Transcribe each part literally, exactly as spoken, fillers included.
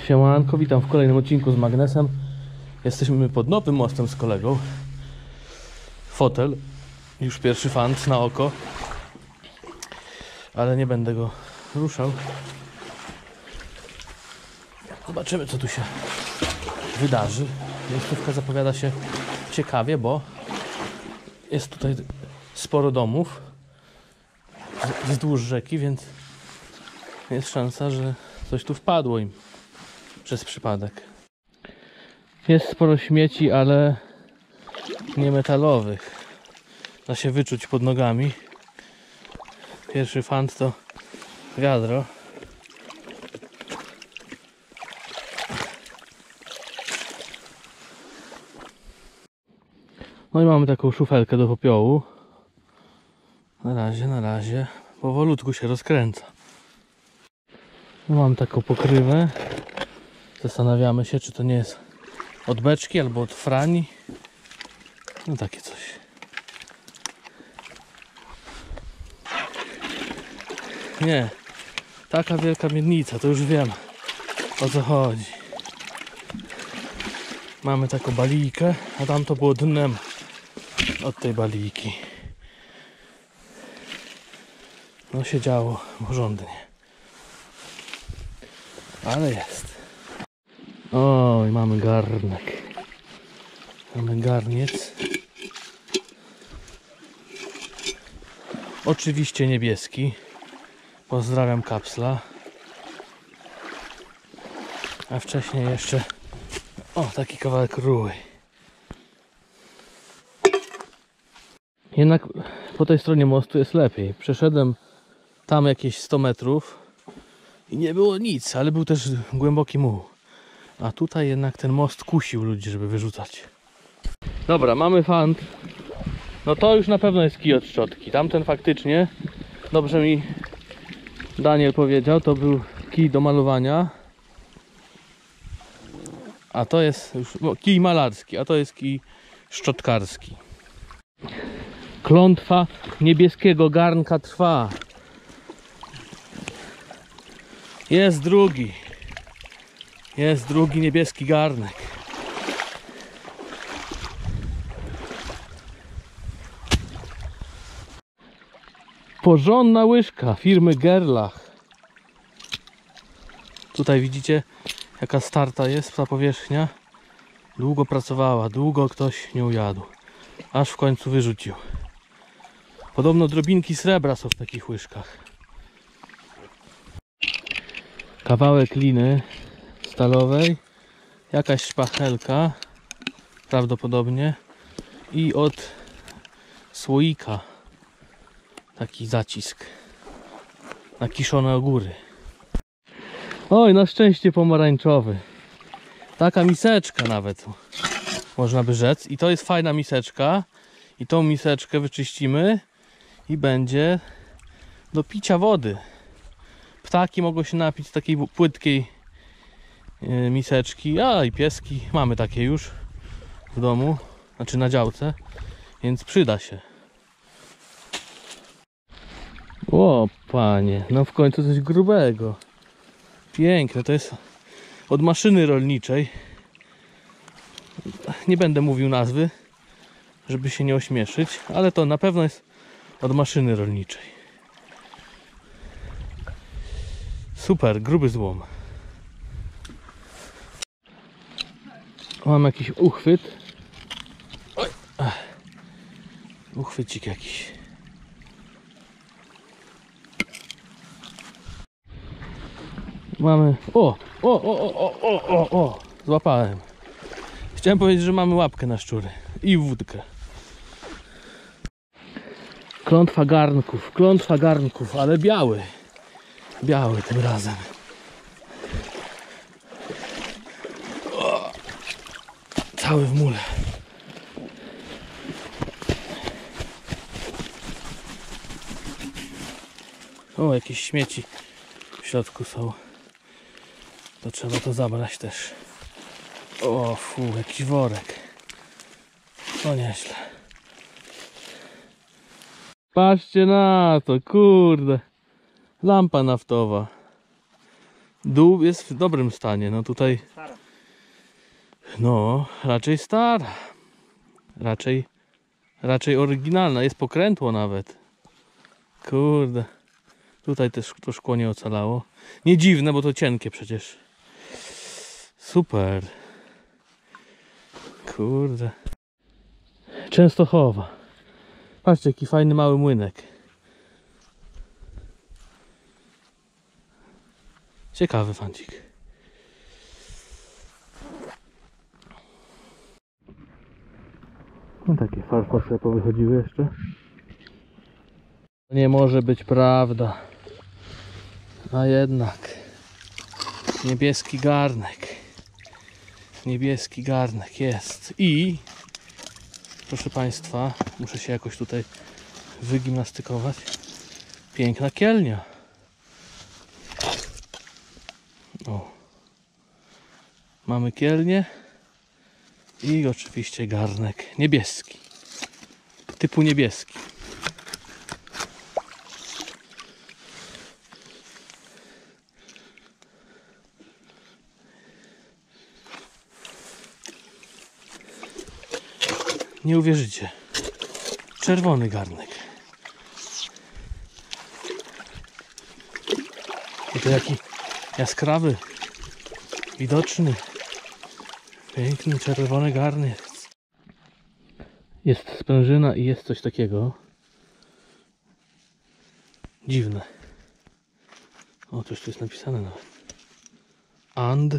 Siemanko, witam w kolejnym odcinku z Magnesem. Jesteśmy pod nowym mostem z kolegą. Fotel, już pierwszy fant na oko, ale nie będę go ruszał. Zobaczymy, co tu się wydarzy. Miejscówka zapowiada się ciekawie, bo jest tutaj sporo domów wzdłuż rzeki, więc jest szansa, że coś tu wpadło im przez przypadek. Jest sporo śmieci, ale nie metalowych. Da się wyczuć pod nogami. Pierwszy fant to wiadro. No i mamy taką szufelkę do popiołu. Na razie, na razie powolutku się rozkręca. No mam taką pokrywę. Zastanawiamy się, czy to nie jest od beczki albo od frani. No takie coś. Nie, taka wielka miednica, to już wiem, o co chodzi. Mamy taką balijkę, a tam to było dnem od tej balijki. No się działo porządnie. Ale jest. Oj, mamy garnek. Mamy garniec. Oczywiście niebieski. Pozdrawiam kapsla. A wcześniej jeszcze o, taki kawałek ruły. Jednak po tej stronie mostu jest lepiej. Przeszedłem tam jakieś sto metrów i nie było nic, ale był też głęboki muł. A tutaj jednak ten most kusił ludzi, żeby wyrzucać. Dobra, mamy fant. No to już na pewno jest kij od szczotki. Tamten faktycznie, dobrze mi Daniel powiedział, to był kij do malowania. A to jest już no, kij malarski, a to jest kij szczotkarski. Klątwa niebieskiego garnka trwa. Jest drugi. Jest drugi niebieski garnek. Porządna łyżka firmy Gerlach. Tutaj widzicie, jaka starta jest ta powierzchnia. Długo pracowała, długo ktoś nią jadł, aż w końcu wyrzucił. Podobno drobinki srebra są w takich łyżkach. Kawałek liny stalowej, jakaś szpachelka prawdopodobnie i od słoika taki zacisk na kiszone ogóry. Oj, na szczęście pomarańczowy. Taka miseczka nawet można by rzec. I to jest fajna miseczka. I tą miseczkę wyczyścimy i będzie do picia wody. Ptaki mogą się napić z takiej płytkiej miseczki. A i pieski. Mamy takie już w domu. Znaczy na działce. Więc przyda się. O panie, no w końcu coś grubego. Piękne, to jest od maszyny rolniczej. Nie będę mówił nazwy, żeby się nie ośmieszyć, ale to na pewno jest od maszyny rolniczej. Super, gruby złom. Mam jakiś uchwyt. Oj. Uchwycik jakiś. Mamy... O! O! O! O! O! O! O! Złapałem. Chciałem powiedzieć, że mamy łapkę na szczury. I wódkę. Klątwa garnków. Klątwa garnków, ale biały. Biały tym razem. O! Cały w mule. O, jakieś śmieci w środku są. To trzeba to zabrać też. O, fu, jakiś worek. No nieźle. Patrzcie na to, kurde. Lampa naftowa. Dół jest w dobrym stanie, no tutaj... Stara. No, raczej stara. Raczej... Raczej oryginalna, jest pokrętło nawet. Kurde. Tutaj też to szkło nie ocalało. Nie dziwne, bo to cienkie przecież. Super. Kurde. Częstochowa. Patrzcie, jaki fajny mały młynek. Ciekawy fancik. No takie farfosy powychodziły jeszcze. To nie może być prawda. A jednak. Niebieski garnek. Niebieski garnek jest. I proszę Państwa, muszę się jakoś tutaj wygimnastykować. Piękna kielnia. O. Mamy kielnię i oczywiście garnek niebieski. Typu niebieski. Nie uwierzycie. Czerwony garnek. I to jaki jaskrawy, widoczny, piękny czerwony garnek. Jest sprężyna i jest coś takiego. Dziwne. O, coś tu jest napisane nawet. And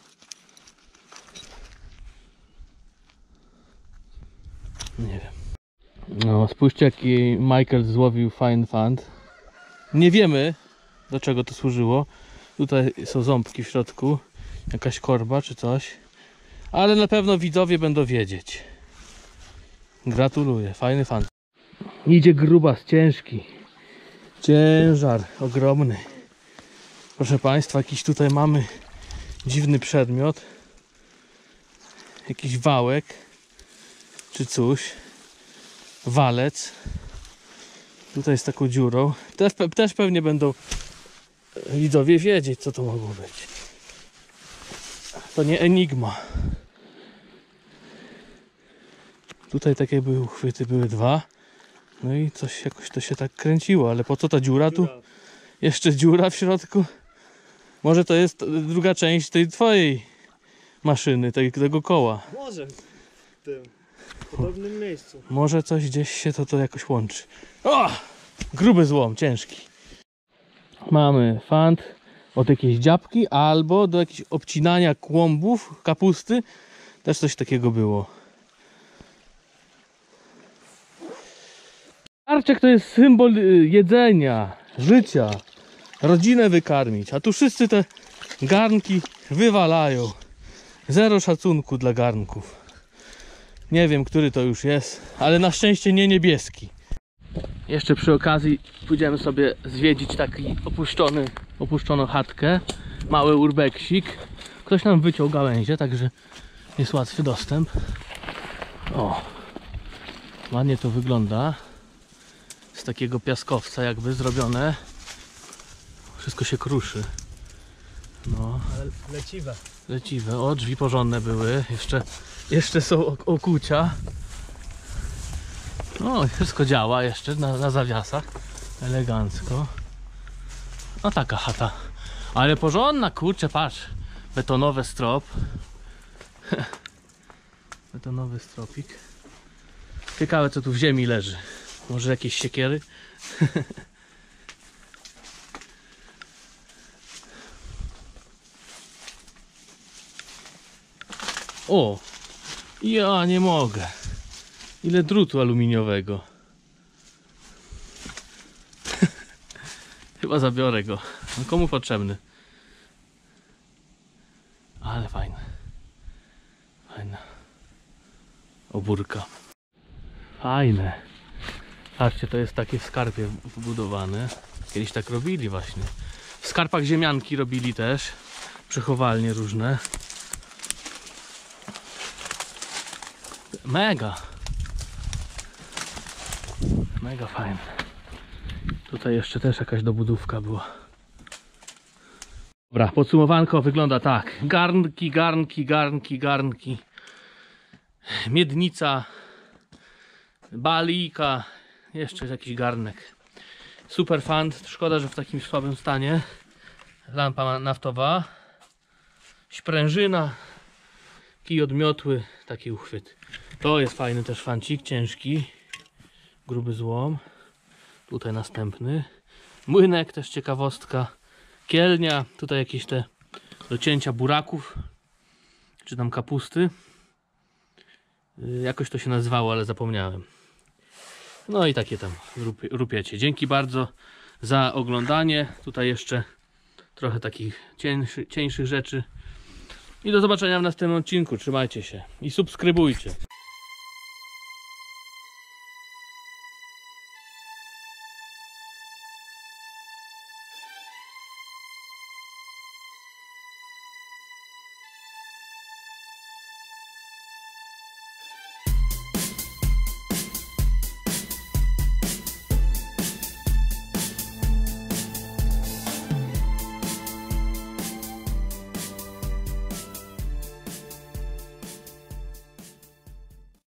nie wiem. No, spójrzcie, jaki Michael złowił fine fund. Nie wiemy, do czego to służyło. Tutaj są ząbki w środku, jakaś korba czy coś, ale na pewno widzowie będą wiedzieć. Gratuluję, fajny fund. Idzie grubas, ciężki. Ciężar ogromny. Proszę Państwa, jakiś tutaj mamy dziwny przedmiot. Jakiś wałek czy coś. Walec. Tutaj z taką dziurą. Też, też pewnie będą widzowie wiedzieć, co to mogło być. To nie enigma. Tutaj takie były uchwyty, były dwa. No i coś jakoś to się tak kręciło, ale po co ta dziura tu? Jeszcze dziura w środku? Może to jest druga część tej twojej maszyny, tej, tego koła. Może w tym podobnym miejscu. Może coś gdzieś się to, to jakoś łączy. O! Gruby złom, ciężki. Mamy fant od jakiejś dziabki albo do jakiegoś obcinania kłąbów, kapusty. Też coś takiego było. Karczek to jest symbol jedzenia, życia, rodzinę wykarmić. A tu wszyscy te garnki wywalają. Zero szacunku dla garnków. Nie wiem, który to już jest, ale na szczęście nie niebieski. Jeszcze przy okazji pójdziemy sobie zwiedzić taki opuszczony, opuszczoną chatkę. Mały urbeksik. Ktoś nam wyciął gałęzie, także jest łatwy dostęp. O, ładnie to wygląda. Z takiego piaskowca jakby zrobione. Wszystko się kruszy. No. Ale leciwe. Leciwe. O, drzwi porządne były. Jeszcze, jeszcze są okucia. No, wszystko działa jeszcze na, na zawiasach. Elegancko. No taka chata. Ale porządna, kurczę, patrz. Betonowy strop. Betonowy stropik. Ciekawe, co tu w ziemi leży. Może jakieś siekiery? O! Ja nie mogę. Ile drutu aluminiowego. Chyba zabiorę go. No komu potrzebny? Ale fajne. Fajna obórka. Fajne. Patrzcie, to jest takie w skarpie wbudowane. Kiedyś tak robili właśnie. W skarpach ziemianki robili też. Przechowalnie różne. Mega. Mega fajne. Tutaj jeszcze też jakaś dobudówka była. Dobra, podsumowanko wygląda tak. Garnki, garnki, garnki, garnki. Miednica. Balika. Jeszcze jakiś garnek. Super fan. Szkoda, że w takim słabym stanie. Lampa naftowa. Sprężyna. Kij odmiotły. Taki uchwyt. To jest fajny też fancik. Ciężki. Gruby złom. Tutaj następny. Młynek, też ciekawostka. Kielnia. Tutaj jakieś te do cięcia buraków. Czy tam kapusty. Jakoś to się nazywało, ale zapomniałem. No i takie tam rupiecie. Dzięki bardzo za oglądanie. Tutaj jeszcze trochę takich cieńszy, cieńszych rzeczy. I do zobaczenia w następnym odcinku. Trzymajcie się i subskrybujcie.